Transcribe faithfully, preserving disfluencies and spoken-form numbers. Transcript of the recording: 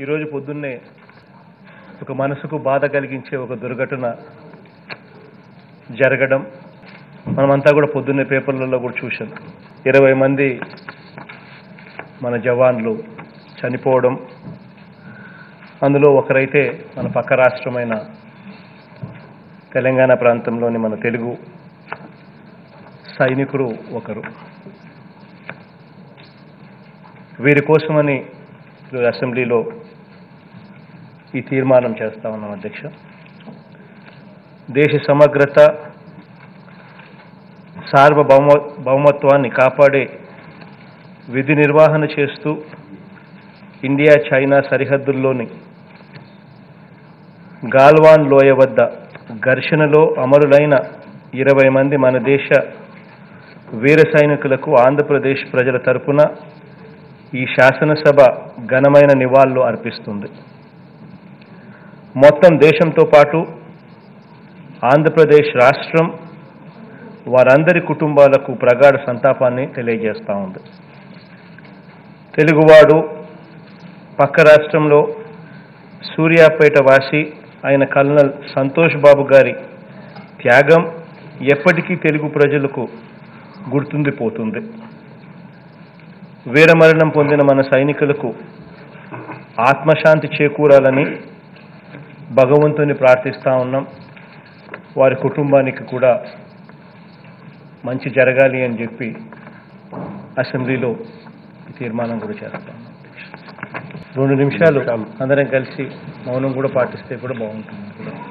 ఈరోజు పొద్దున్నే ఒక మనసుకు బాధ కలిగించే ఒక దుర్ఘటన జరగడం మనమంతా కూడా పొద్దున్నే పేపర్లలో కూడా చూసాం. ఇరవై మంది మన జవాన్లు చనిపోవడం, అందులో ఒకరైతే మన పక్క రాష్ట్రమైన తెలంగాణ ప్రాంతంలోని మన తెలుగు సైనికుడు ఒకరు. వీరి కోసమని అసెంబ్లీలో ఈ తీర్మానం చేస్తా ఉన్నాం. అధ్యక్ష, దేశ సమగ్రత సార్వభౌమ భౌమత్వాన్ని కాపాడే విధి నిర్వహణ చేస్తూ ఇండియా చైనా సరిహద్దుల్లోని గాల్వాన్ లోయ వద్ద ఘర్షణలో అమరులైన ఇరవై మంది మన దేశ వీర సైనికులకు ఆంధ్రప్రదేశ్ ప్రజల తరపున ఈ శాసనసభ ఘనమైన నివాళులు అర్పిస్తుంది. మొత్తం దేశంతో పాటు ఆంధ్రప్రదేశ్ రాష్ట్రం వారందరి కుటుంబాలకు ప్రగాఢ సంతాపాన్ని తెలియజేస్తూ ఉంది. తెలుగువాడు పక్క రాష్ట్రంలో సూర్యాపేట వాసి అయిన కల్నల్ సంతోష్ బాబు గారి త్యాగం ఎప్పటికీ తెలుగు ప్రజలకు గుర్తుండిపోతుంది. వీరమరణం పొందిన మన సైనికులకు ఆత్మశాంతి చేకూరాలని భగవంతుని ప్రార్థిస్తూ ఉన్నాం. వారి కుటుంబానికి కూడా మంచి జరగాలి అని చెప్పి అసెంబ్లీలో తీర్మానం కూడా చేస్తాం. రెండు నిమిషాలు అందరం కలిసి మౌనం కూడా పాటిస్తే కూడా బాగుంటుంది.